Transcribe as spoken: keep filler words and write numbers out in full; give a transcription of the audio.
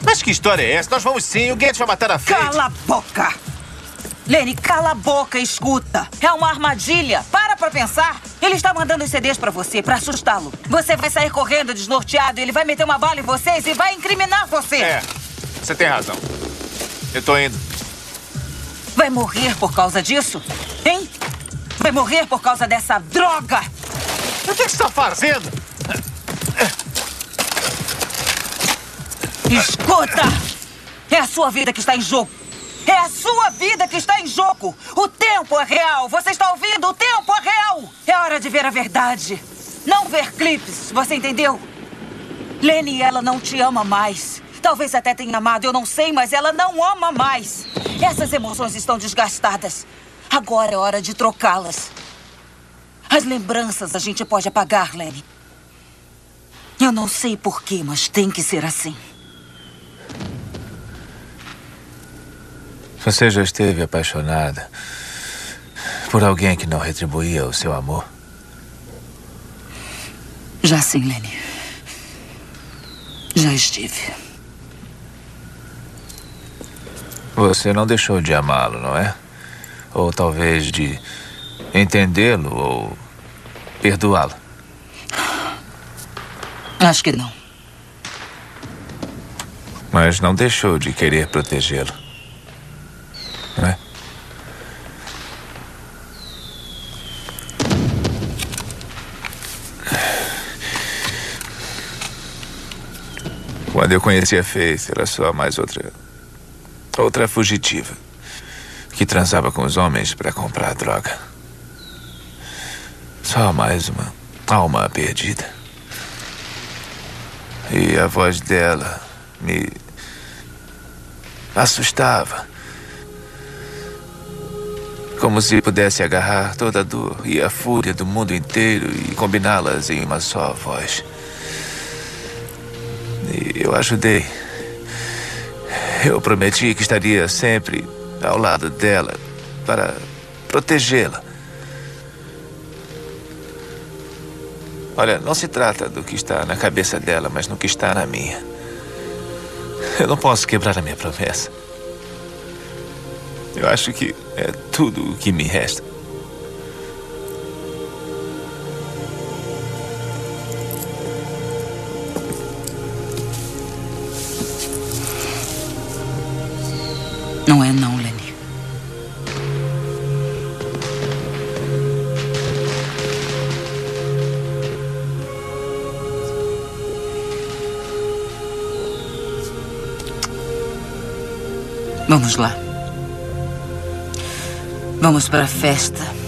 Mas que história é essa? Nós vamos sim, o Gates vai matar a Faith. Cala a boca! Lenny, cala a boca e escuta. É uma armadilha. Para pra pensar. Ele está mandando os C Ds pra você, pra assustá-lo. Você vai sair correndo desnorteado, ele vai meter uma bala em vocês e vai incriminar você. É, você tem razão. Eu tô indo. Vai morrer por causa disso? Hein? Vai morrer por causa dessa droga! O que você está fazendo? Escuta! É a sua vida que está em jogo. É a sua vida que está em jogo. O tempo é real. Você está ouvindo? O tempo é real. É hora de ver a verdade. Não ver clipes. Você entendeu? Lenny, ela não te ama mais. Talvez até tenha amado, eu não sei, mas ela não ama mais. Essas emoções estão desgastadas. Agora é hora de trocá-las. As lembranças a gente pode apagar, Lenny. Eu não sei porquê, mas tem que ser assim. Você já esteve apaixonada por alguém que não retribuía o seu amor? Já sim, Lenny. Já estive. Você não deixou de amá-lo, não é? Ou talvez de entendê-lo ou perdoá-lo? Acho que não. Mas não deixou de querer protegê-lo, não é? Quando eu conheci a Faith, era só mais outra... Outra fugitiva. Que transava com os homens para comprar droga. Só mais uma alma perdida. E a voz dela me... assustava. Como se pudesse agarrar toda a dor e a fúria do mundo inteiro e combiná-las em uma só voz. E eu ajudei. Eu prometi que estaria sempre ao lado dela para protegê-la. Olha, não se trata do que está na cabeça dela, mas no que está na minha. Eu não posso quebrar a minha promessa. Eu acho que é tudo o que me resta. Não é não, Lenny. Vamos lá. Vamos para a festa.